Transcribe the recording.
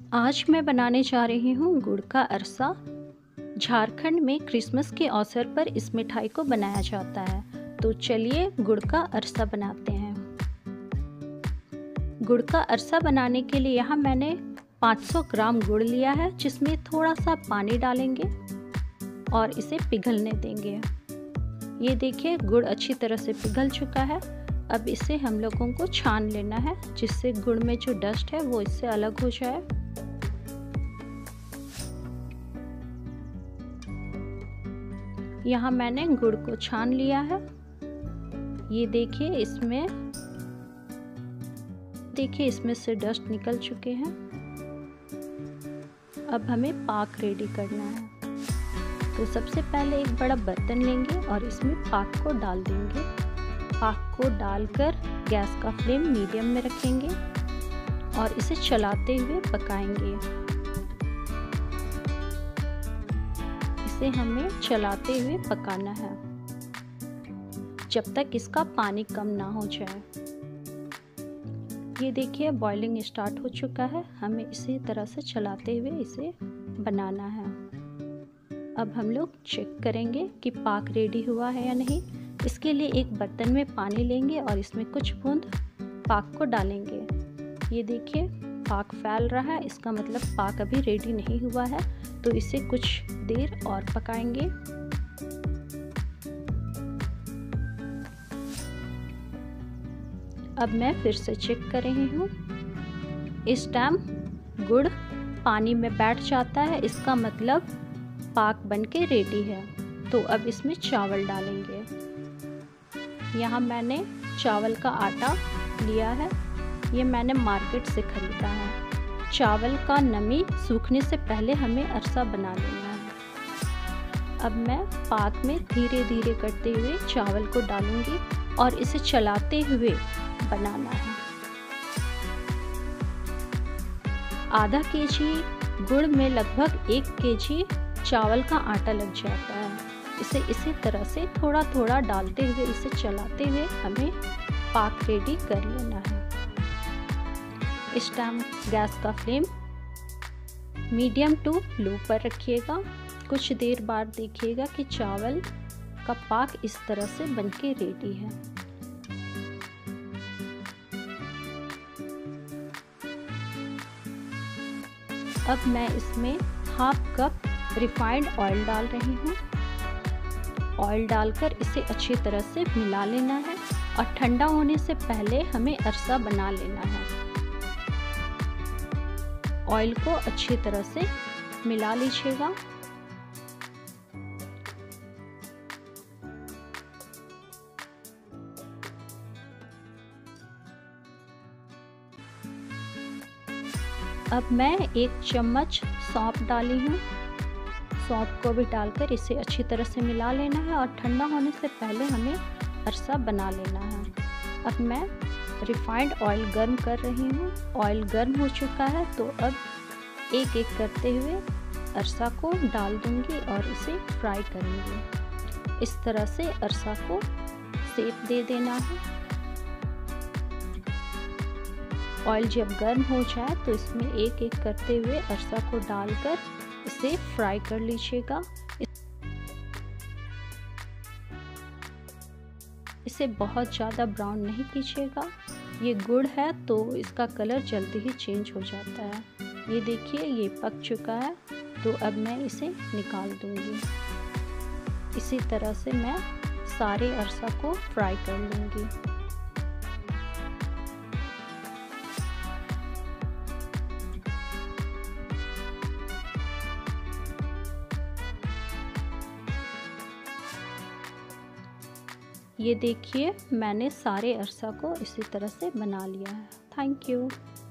आज मैं बनाने जा रही हूँ गुड़ का अरसा। झारखंड में क्रिसमस के अवसर पर इस मिठाई को बनाया जाता है। तो चलिए गुड़ का अरसा बनाते हैं। गुड़ का अरसा बनाने के लिए यहाँ मैंने 500 ग्राम गुड़ लिया है, जिसमें थोड़ा सा पानी डालेंगे और इसे पिघलने देंगे। ये देखिए गुड़ अच्छी तरह से पिघल चुका है। अब इसे हम लोगों को छान लेना है, जिससे गुड़ में जो डस्ट है वो इससे अलग हो जाए। यहाँ मैंने गुड़ को छान लिया है। ये देखिए इसमें से डस्ट निकल चुके हैं। अब हमें पाक रेडी करना है। तो सबसे पहले एक बड़ा बर्तन लेंगे और इसमें पाक को डाल देंगे। पाक को डालकर गैस का फ्लेम मीडियम में रखेंगे और इसे चलाते हुए पकाएंगे। इसे हमें चलाते हुए पकाना है जब तक इसका पानी कम ना हो जाए। ये देखिए बॉइलिंग स्टार्ट हो चुका है। हमें इसी तरह से चलाते हुए इसे बनाना है। अब हम लोग चेक करेंगे कि पाक रेडी हुआ है या नहीं। इसके लिए एक बर्तन में पानी लेंगे और इसमें कुछ बूंद पाक को डालेंगे। ये देखिए पाक फैल रहा है, इसका मतलब पाक अभी रेडी नहीं हुआ है। तो इसे कुछ देर और पकाएंगे। अब मैं फिर से चेक कर रही हूँ। इस टाइम गुड़ पानी में बैठ जाता है, इसका मतलब पाक बनके रेडी है। तो अब इसमें चावल डालेंगे। यहाँ मैंने चावल का आटा लिया है। ये मैंने मार्केट से खरीदा है। चावल का नमी सूखने से पहले हमें अरसा बना लेना है। अब मैं पाक में धीरे धीरे करते हुए चावल को डालूंगी और इसे चलाते हुए बनाना है। आधा केजी गुड़ में लगभग 1 केजी चावल का आटा लग जाता है। इसे इसी तरह से थोड़ा थोड़ा डालते हुए इसे चलाते हुए हमें पाक रेडी कर लेना है। इस टाइम गैस का फ्लेम मीडियम टू लो पर रखिएगा। कुछ देर बाद देखिएगा कि चावल का पाक इस तरह से बनके रेडी है। अब मैं इसमें हाफ कप रिफाइंड ऑयल डाल रही हूँ। ऑयल डालकर इसे अच्छी तरह से मिला लेना है और ठंडा होने से पहले हमें अरसा बना लेना है। ऑयल को अच्छी तरह से मिला लीजिएगा। अब मैं 1 चम्मच सौंफ डाली हूँ। सौंफ को भी डालकर इसे अच्छी तरह से मिला लेना है और ठंडा होने से पहले हमें अरसा बना लेना है। अब मैं रिफाइंड ऑयल गर्म कर रही हूँ। ऑयल गर्म हो चुका है, तो अब एक एक करते हुए अरसा को डाल दूंगी और इसे फ्राई करूँगी। इस तरह से अरसा को शेप दे देना है। ऑयल जब गर्म हो जाए तो इसमें एक एक करते हुए अरसा को डालकर इसे फ्राई कर लीजिएगा। इसे बहुत ज़्यादा ब्राउन नहीं कीजिएगा। ये गुड़ है तो इसका कलर जल्दी ही चेंज हो जाता है। ये देखिए ये पक चुका है, तो अब मैं इसे निकाल दूंगी। इसी तरह से मैं सारे अरसा को फ्राई कर लूँगी। ये देखिए मैंने सारे अरसा को इसी तरह से बना लिया है। Thank you.